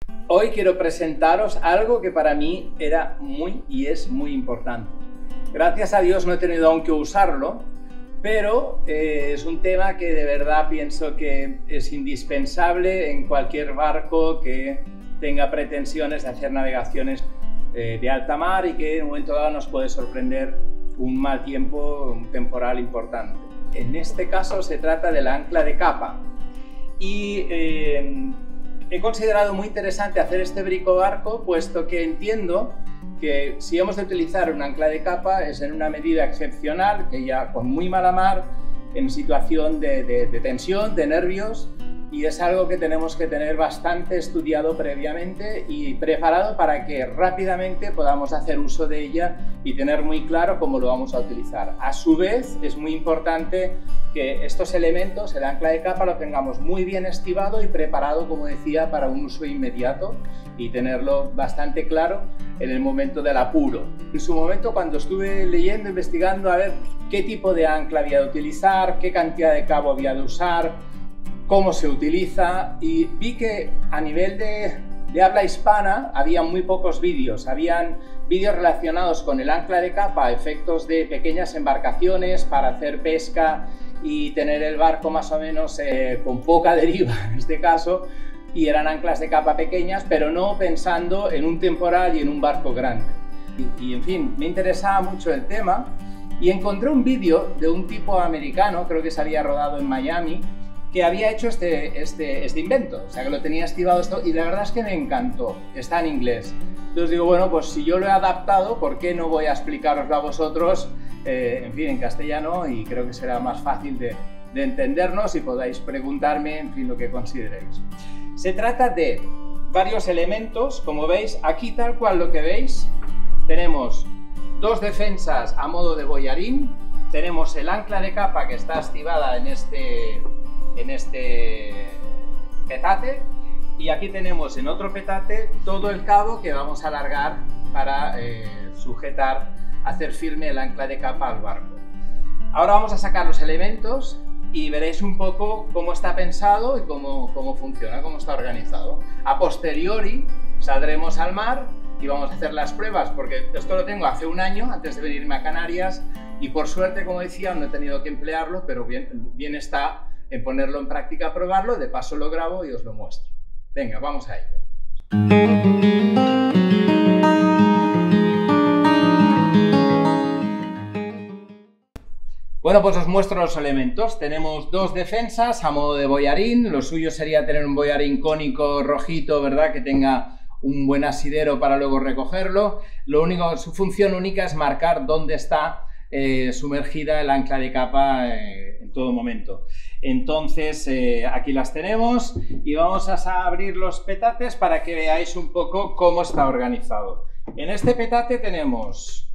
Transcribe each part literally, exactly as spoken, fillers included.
Hoy quiero presentaros algo que para mí era muy y es muy importante. Gracias a Dios no he tenido aún que usarlo, pero eh, es un tema que de verdad pienso que es indispensable en cualquier barco que tenga pretensiones de hacer navegaciones eh, de alta mar y que en un momento dado nos puede sorprender un mal tiempo, un temporal importante. En este caso se trata del ancla de capa y eh, he considerado muy interesante hacer este bricobarco, puesto que entiendo que si hemos de utilizar un ancla de capa es en una medida excepcional, que ya con muy mala mar, en situación de, de, de tensión, de nervios, y es algo que tenemos que tener bastante estudiado previamente y preparado para que rápidamente podamos hacer uso de ella y tener muy claro cómo lo vamos a utilizar. A su vez, es muy importante que estos elementos, el ancla de capa, lo tengamos muy bien estibado y preparado, como decía, para un uso inmediato y tenerlo bastante claro en el momento del apuro. En su momento, cuando estuve leyendo, investigando a ver qué tipo de ancla había de utilizar, qué cantidad de cabo había de usar, cómo se utiliza, y vi que a nivel de, de habla hispana había muy pocos vídeos. Habían vídeos relacionados con el ancla de capa, efectos de pequeñas embarcaciones para hacer pesca y tener el barco más o menos eh, con poca deriva en este caso, y eran anclas de capa pequeñas, pero no pensando en un temporal y en un barco grande. Y, y en fin, me interesaba mucho el tema y encontré un vídeo de un tipo americano, creo que se había rodado en Miami, que había hecho este, este, este invento, o sea que lo tenía estibado esto, y la verdad es que me encantó. Está en inglés. Entonces digo, bueno, pues si yo lo he adaptado, ¿por qué no voy a explicaroslo a vosotros, eh, en fin, en castellano? Y creo que será más fácil de, de entendernos y podáis preguntarme, en fin, lo que consideréis. Se trata de varios elementos, como veis, aquí tal cual lo que veis, tenemos dos defensas a modo de boyarín, tenemos el ancla de capa que está estibada en este... en este petate, y aquí tenemos en otro petate todo el cabo que vamos a alargar para eh, sujetar, hacer firme el ancla de capa al barco. Ahora vamos a sacar los elementos y veréis un poco cómo está pensado y cómo, cómo funciona, cómo está organizado. A posteriori saldremos al mar y vamos a hacer las pruebas, porque esto lo tengo hace un año antes de venirme a Canarias, y por suerte, como decía, no he tenido que emplearlo, pero bien, bien está en ponerlo en práctica, probarlo. De paso lo grabo y os lo muestro. Venga, vamos a ello. Bueno, pues os muestro los elementos. Tenemos dos defensas a modo de boyarín. Lo suyo sería tener un boyarín cónico rojito, ¿verdad?, que tenga un buen asidero para luego recogerlo. Lo único, su función única es marcar dónde está eh, sumergida el ancla de capa eh, en todo momento. Entonces, eh, aquí las tenemos y vamos a abrir los petates para que veáis un poco cómo está organizado. En este petate tenemos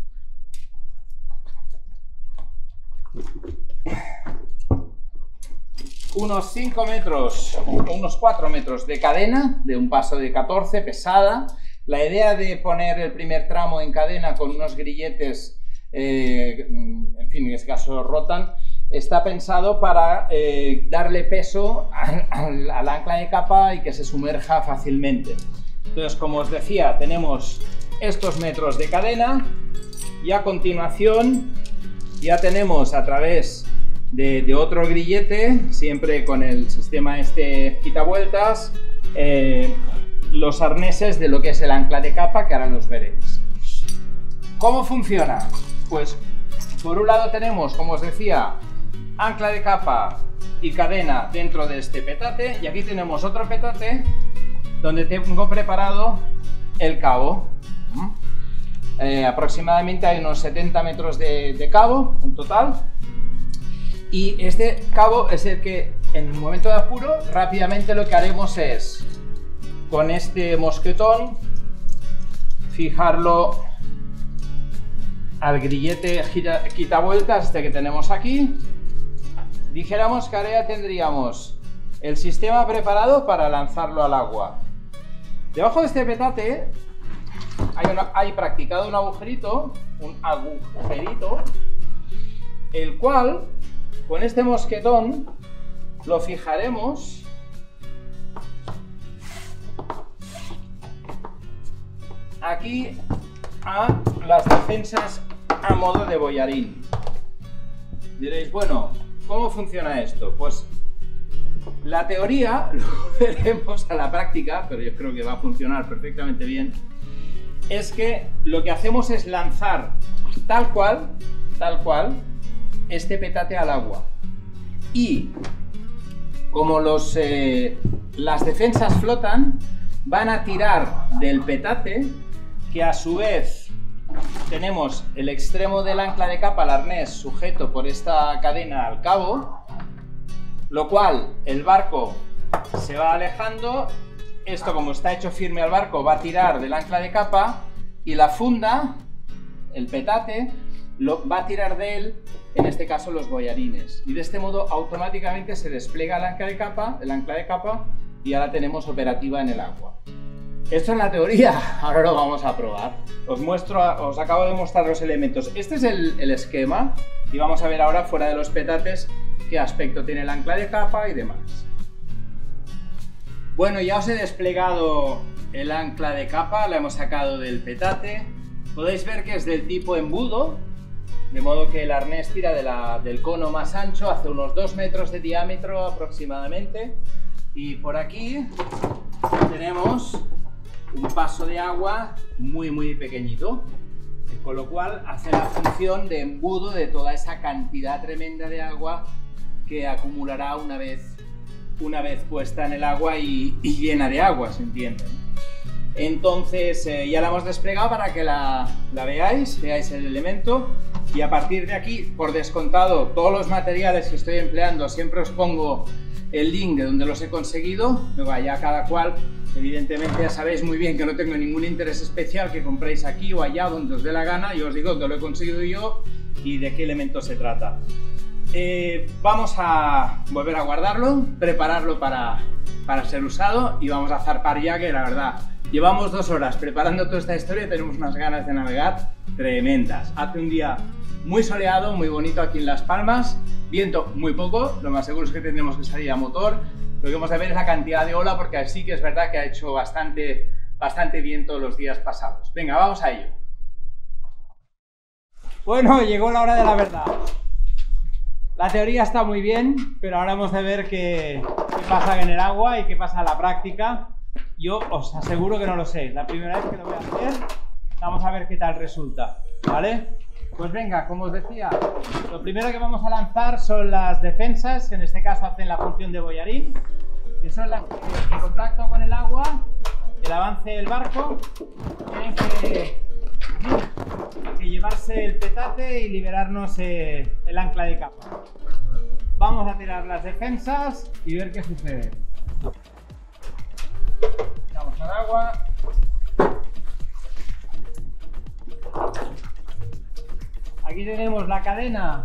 unos cinco metros, unos cuatro metros de cadena de un paso de catorce, pesada. La idea de poner el primer tramo en cadena con unos grilletes, eh, en fin, en este caso rotan, está pensado para eh, darle peso al, al, al ancla de capa y que se sumerja fácilmente. Entonces, como os decía, tenemos estos metros de cadena y a continuación ya tenemos a través de, de otro grillete, siempre con el sistema este quitavueltas, eh, los arneses de lo que es el ancla de capa, que ahora los veréis. ¿Cómo funciona? Pues por un lado tenemos, como os decía, ancla de capa y cadena dentro de este petate, y aquí tenemos otro petate donde tengo preparado el cabo. Eh, aproximadamente hay unos setenta metros de, de cabo en total, y este cabo es el que en el momento de apuro rápidamente lo que haremos es con este mosquetón fijarlo al grillete gira, quitavueltas este que tenemos aquí. Dijéramos que ahora ya tendríamos el sistema preparado para lanzarlo al agua. Debajo de este petate hay, una, hay practicado un agujerito, un agujerito, el cual con este mosquetón lo fijaremos aquí a las defensas a modo de boyarín. Diréis, bueno, ¿cómo funciona esto? Pues la teoría, lo veremos a la práctica, pero yo creo que va a funcionar perfectamente bien, es que lo que hacemos es lanzar tal cual, tal cual, este petate al agua. Y como los, eh, las defensas flotan, van a tirar del petate, que a su vez tenemos el extremo del ancla de capa, el arnés, sujeto por esta cadena al cabo, lo cual el barco se va alejando. Esto, como está hecho firme al barco, va a tirar del ancla de capa, y la funda, el petate, lo, va a tirar de él, en este caso los boyarines, y de este modo automáticamente se despliega el ancla de capa, el ancla de capa, y ahora tenemos operativa en el agua. Esto es la teoría, ahora lo vamos a probar. Os muestro, os acabo de mostrar los elementos. Este es el, el esquema, y vamos a ver ahora, fuera de los petates, qué aspecto tiene el ancla de capa y demás. Bueno, ya os he desplegado el ancla de capa, la hemos sacado del petate. Podéis ver que es del tipo embudo, de modo que el arnés tira de la, del cono más ancho, hace unos dos metros de diámetro aproximadamente. Y por aquí tenemos un paso de agua muy muy pequeñito, con lo cual hace la función de embudo de toda esa cantidad tremenda de agua que acumulará una vez, una vez puesta en el agua y, y llena de agua, ¿se entiende? Entonces eh, ya la hemos desplegado para que la, la veáis, veáis el elemento, y a partir de aquí, por descontado, todos los materiales que estoy empleando, siempre os pongo el link de donde los he conseguido. Luego ya cada cual, evidentemente ya sabéis muy bien que no tengo ningún interés especial que compréis aquí o allá donde os dé la gana. Yo os digo que lo he conseguido yo y de qué elemento se trata. Eh, vamos a volver a guardarlo, prepararlo para, para ser usado, y vamos a zarpar ya, que la verdad llevamos dos horas preparando toda esta historia y tenemos unas ganas de navegar tremendas. Hace un día muy soleado, muy bonito aquí en Las Palmas, viento muy poco, lo más seguro es que tendremos que salir a motor. Lo que vamos a ver es la cantidad de ola, porque sí que es verdad que ha hecho bastante, bastante viento los días pasados. Venga, vamos a ello. Bueno, llegó la hora de la verdad. La teoría está muy bien, pero ahora vamos a ver qué, qué pasa en el agua y qué pasa en la práctica. Yo os aseguro que no lo sé, la primera vez que lo voy a hacer. Vamos a ver qué tal resulta, ¿vale? Pues venga, como os decía, lo primero que vamos a lanzar son las defensas, en este caso hacen la función de boyarín, que son las que en contacto con el agua, el avance del barco, tienen que, que llevarse el petate y liberarnos eh, el ancla de capa. Vamos a tirar las defensas y ver qué sucede. Tiramos al agua. Aquí tenemos la cadena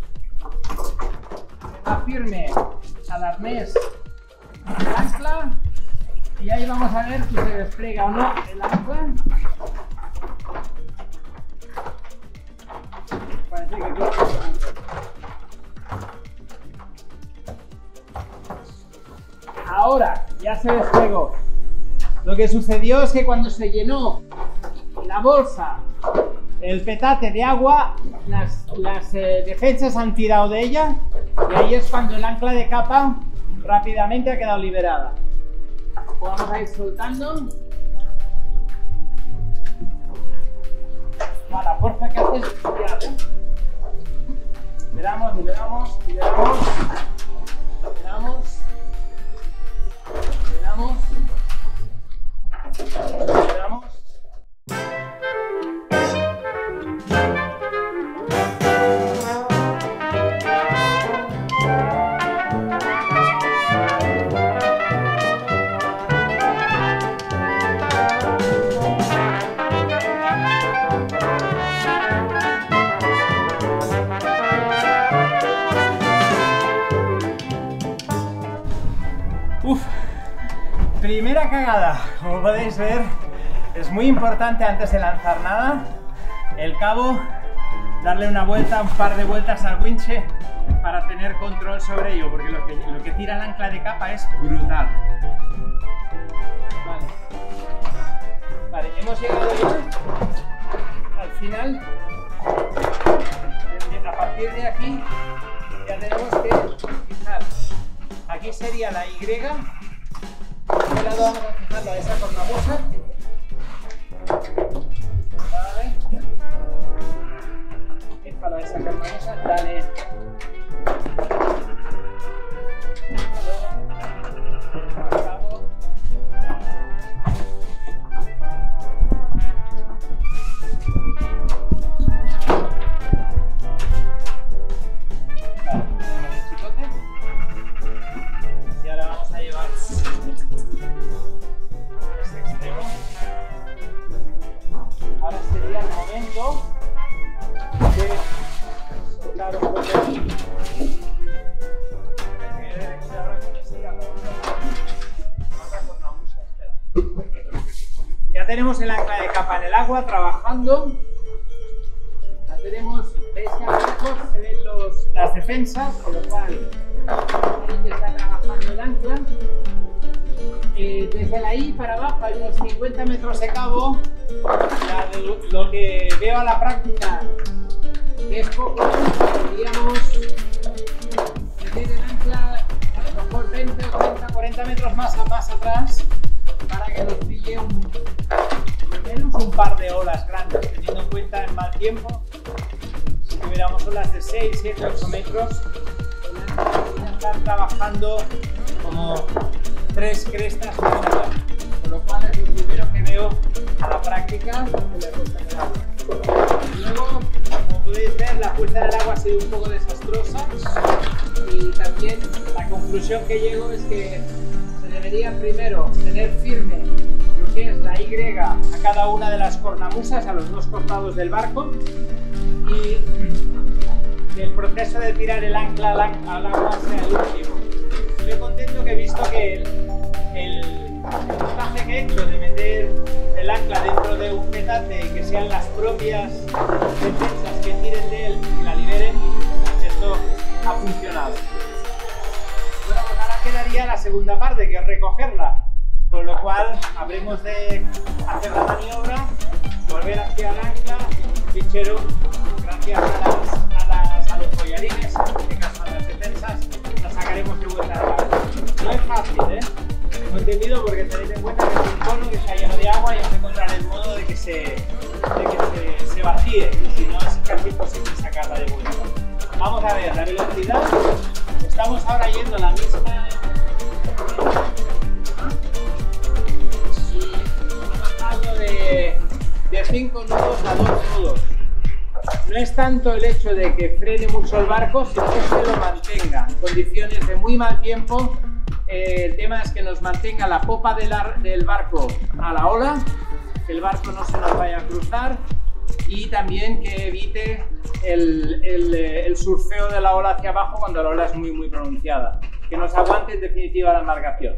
que va firme al arnés del ancla, y ahí vamos a ver si se despliega o no el ancla. Parece que aquí. Ahora ya se desplegó. Lo que sucedió es que cuando se llenó la bolsa, el petate de agua, las, las eh, defensas han tirado de ella, y ahí es cuando el ancla de capa rápidamente ha quedado liberada. Pues vamos a ir soltando. A la fuerza que hace es bestial, ¿eh? Liberamos, liberamos, liberamos, liberamos, liberamos, liberamos. Uf, primera cagada, como podéis ver, es muy importante antes de lanzar nada, el cabo, darle una vuelta, un par de vueltas al winche para tener control sobre ello, porque lo que, lo que tira el ancla de capa es brutal. Vale, vale hemos hemos llegado ya al final. A partir de aquí ya tenemos que fijar. Aquí sería la Y. De este lado vamos a fijarlo a esa cornamusa. Vale. Fíjalo a esa cornamusa. Dale. Ya tenemos el ancla de capa en el agua trabajando. Ya tenemos, veis que a lo lejos se ven los, las defensas, con lo cual ahí está trabajando el ancla. Eh, desde la I para abajo hay unos cincuenta metros de cabo. Ya de lo que veo a la práctica es poco, podríamos meter el ancla a lo mejor veinte, treinta, cuarenta metros más, más atrás para que nos pille un, al menos un par de olas grandes, teniendo en cuenta el mal tiempo. Si tuviéramos olas de seis, siete, ocho metros, podría estar trabajando como tres crestas por hora, con lo cual es lo primero que veo a la práctica de la puesta en el agua. Luego, como podéis ver, la puesta en el agua ha sido un poco desastrosa y también la conclusión que llego es que se debería primero tener firme lo que es la Y a cada una de las cornamusas, a los dos costados del barco, y que el proceso de tirar el ancla al agua sea el último. Estoy contento que he visto que el, el, el montaje que he hecho de meter el ancla dentro de un petate y que sean las propias defensas que tiren de él y la liberen, esto ha funcionado. Bueno, pues ahora quedaría la segunda parte, que es recogerla, con lo cual habremos de hacer la maniobra, volver hacia el ancla, fichero, gracias a, las, a, las, a los collarines, en este caso a las defensas, la sacaremos de vuelta al agua. No es fácil, ¿eh? Lo he entendido porque tenéis en cuenta que es un cono que está lleno de agua y hay que encontrar el modo de que se, de que se, se vacíe, y si no es casi imposible sacarla de vuelta. Vamos a ver la velocidad. Estamos ahora yendo a la misma. Pasando de, de cinco nudos a dos nudos. No es tanto el hecho de que frene mucho el barco, sino que se lo mantenga en condiciones de muy mal tiempo. Eh, el tema es que nos mantenga la popa del, del barco a la ola, que el barco no se nos vaya a cruzar, y también que evite el, el, el surfeo de la ola hacia abajo cuando la ola es muy muy pronunciada, que nos aguante en definitiva la embarcación.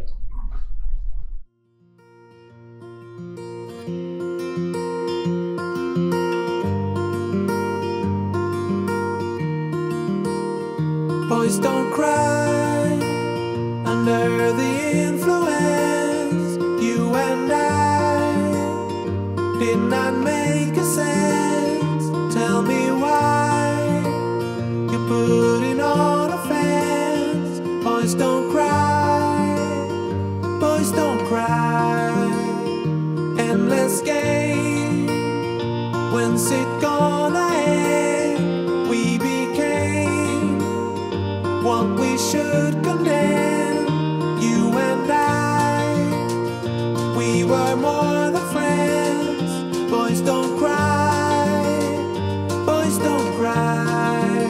Boys don't cry under the influence. You and I did not make a sense. Tell me why you're putting on a fence. Boys don't cry, boys don't cry. Endless game, when's it gonna end? We became what we should condemn. You and I, we were more than friends. Boys don't cry, boys don't cry.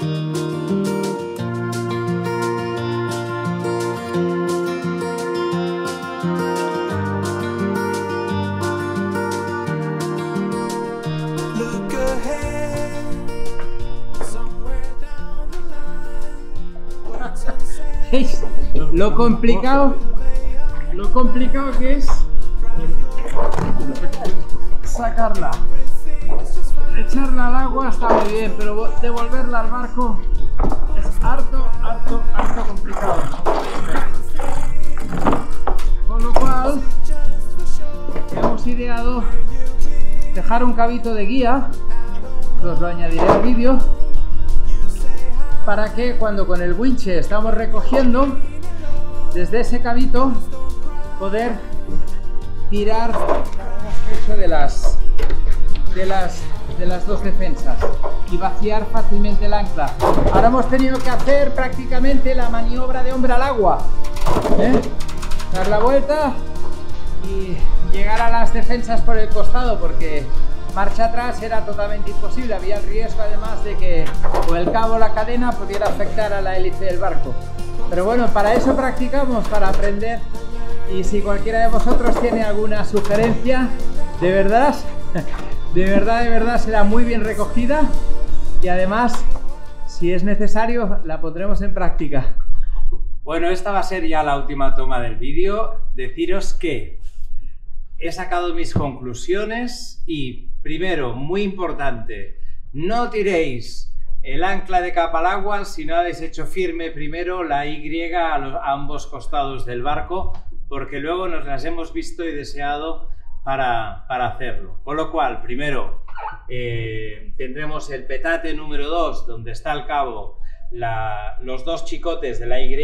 Look ahead, somewhere down the line. ¿Veis lo complicado, lo complicado que es sacarla? Echarla al agua está muy bien, pero devolverla al barco es harto, harto, harto complicado. Con lo cual hemos hemos ideado dejar un cabito de guía, que os lo añadiré al vídeo, para que cuando con el winche estamos recogiendo, desde ese cabito poder tirar de las, de las, de las dos defensas y vaciar fácilmente el ancla. Ahora hemos tenido que hacer prácticamente la maniobra de hombre al agua, ¿eh? Dar la vuelta y llegar a las defensas por el costado, porque marcha atrás era totalmente imposible. Había el riesgo además de que o el cabo o la cadena pudiera afectar a la hélice del barco. Pero bueno, para eso practicamos, para aprender. Y si cualquiera de vosotros tiene alguna sugerencia, de verdad, de verdad, de verdad será muy bien recogida, y además, si es necesario, la pondremos en práctica. Bueno, esta va a ser ya la última toma del vídeo. Deciros que he sacado mis conclusiones y, primero, muy importante, no tiréis el ancla de capa al agua si no habéis hecho firme primero la Y a, los, a ambos costados del barco, porque luego nos las hemos visto y deseado para, para hacerlo. Con lo cual, primero, eh, tendremos el petate número dos, donde está el cabo, la, los dos chicotes de la Y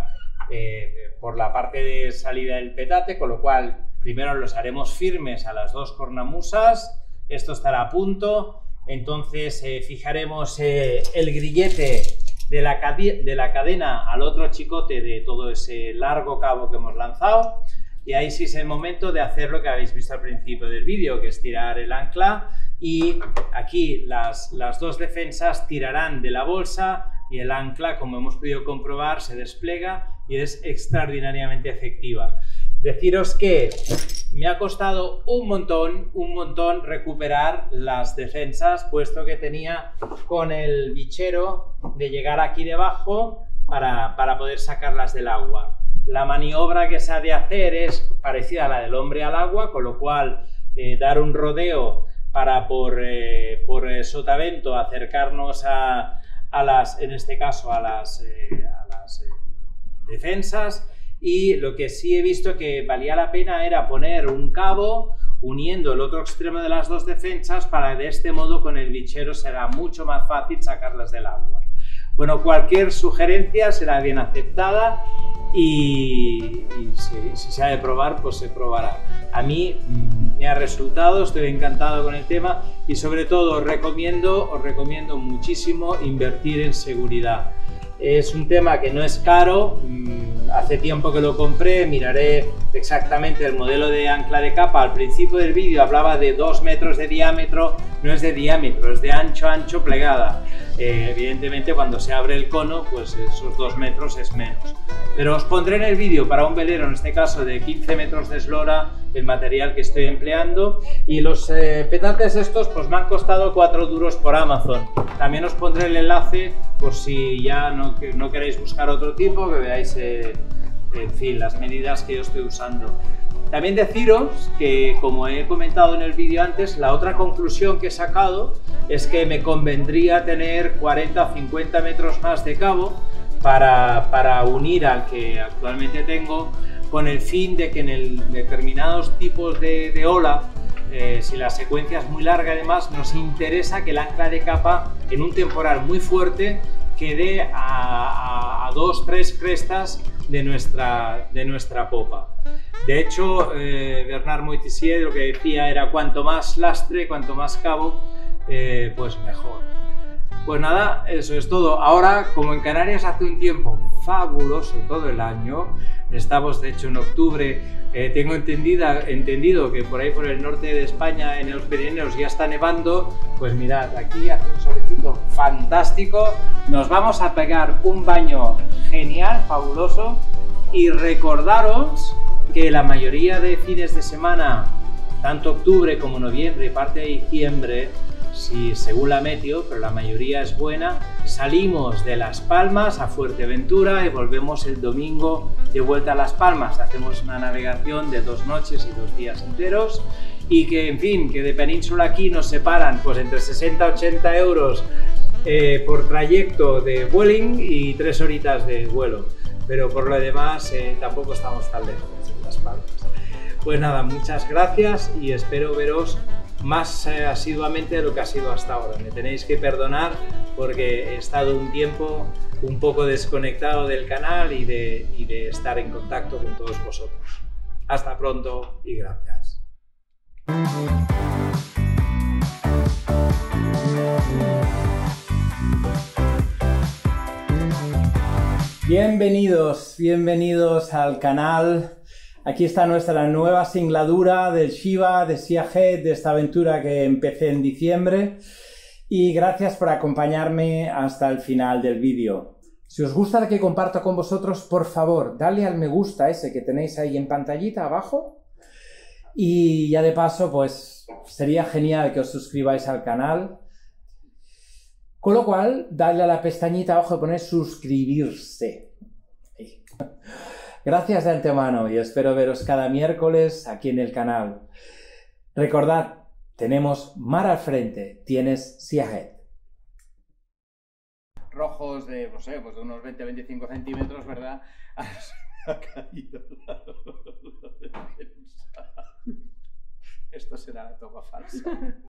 eh, por la parte de salida del petate, con lo cual primero los haremos firmes a las dos cornamusas. Esto estará a punto. Entonces eh, fijaremos eh, el grillete de la, de la cadena al otro chicote de todo ese largo cabo que hemos lanzado, y ahí sí es el momento de hacer lo que habéis visto al principio del vídeo, que es tirar el ancla, y aquí las, las dos defensas tirarán de la bolsa y el ancla, como hemos podido comprobar, se despliega y es extraordinariamente efectiva. Deciros que me ha costado un montón, un montón recuperar las defensas, puesto que tenía con el bichero de llegar aquí debajo para, para poder sacarlas del agua. La maniobra que se ha de hacer es parecida a la del hombre al agua, con lo cual eh, dar un rodeo para por, eh, por eh, sotavento acercarnos a, a las, en este caso, a las, eh, a las eh, defensas. Y lo que sí he visto que valía la pena era poner un cabo uniendo el otro extremo de las dos defensas, para de este modo con el bichero será mucho más fácil sacarlas del agua. Bueno, cualquier sugerencia será bien aceptada, y, y si, si se ha de probar, pues se probará. A mí mmm, me ha resultado, estoy encantado con el tema, y sobre todo os recomiendo, os recomiendo muchísimo invertir en seguridad. Es un tema que no es caro, hace tiempo que lo compré, miraré exactamente el modelo de ancla de capa. Al principio del vídeo hablaba de dos metros de diámetro, no es de diámetro, es de ancho, ancho, plegada. Eh, evidentemente cuando se abre el cono, pues esos dos metros es menos. Pero os pondré en el vídeo para un velero, en este caso de quince metros de eslora, el material que estoy empleando, y los eh, petates estos pues me han costado cuatro duros por Amazon. También os pondré el enlace por si ya no, que, no queréis buscar otro tipo, que veáis eh, en fin, las medidas que yo estoy usando. También deciros que, como he comentado en el vídeo antes, la otra conclusión que he sacado es que me convendría tener cuarenta o cincuenta metros más de cabo para, para unir al que actualmente tengo, con el fin de que en el determinados tipos de, de ola, eh, si la secuencia es muy larga, además nos interesa que el ancla de capa en un temporal muy fuerte quede a, a, a dos, tres crestas de nuestra, de nuestra popa. De hecho, eh, Bernard Moitessier lo que decía era: cuanto más lastre, cuanto más cabo, eh, pues mejor. Pues nada, eso es todo. Ahora, como en Canarias hace un tiempo fabuloso todo el año, estamos de hecho en octubre, eh, tengo entendida, entendido que por ahí por el norte de España, en los Pirineos, ya está nevando. Pues mirad, aquí hace un solecito fantástico, nos vamos a pegar un baño genial, fabuloso, y recordaros que la mayoría de fines de semana, tanto octubre como noviembre y parte de diciembre, si según la meteo, pero la mayoría es buena, salimos de Las Palmas a Fuerteventura y volvemos el domingo de vuelta a Las Palmas. Hacemos una navegación de dos noches y dos días enteros, y que, en fin, que de Península aquí nos separan pues entre sesenta a ochenta euros eh, por trayecto de Vueling y tres horitas de vuelo, pero por lo demás eh, tampoco estamos tan lejos de Las Palmas. Pues nada, muchas gracias y espero veros más eh, asiduamente de lo que ha sido hasta ahora. Me tenéis que perdonar porque he estado un tiempo un poco desconectado del canal y de, y de estar en contacto con todos vosotros. Hasta pronto y gracias. Bienvenidos, bienvenidos al canal. Aquí está nuestra nueva singladura del Shiva, de Sea Head, de esta aventura que empecé en diciembre. Y gracias por acompañarme hasta el final del vídeo. Si os gusta lo que comparto con vosotros, por favor, dale al me gusta ese que tenéis ahí en pantallita abajo. Y ya de paso, pues sería genial que os suscribáis al canal. Con lo cual, dale a la pestañita abajo y poner suscribirse. Ahí. Gracias de antemano y espero veros cada miércoles aquí en el canal. Recordad, tenemos mar al frente, tienes Sea Head. Rojos de, no sé, pues de unos veinte a veinticinco centímetros, ¿verdad? Ha caído la defensa. Esto será la toma falsa.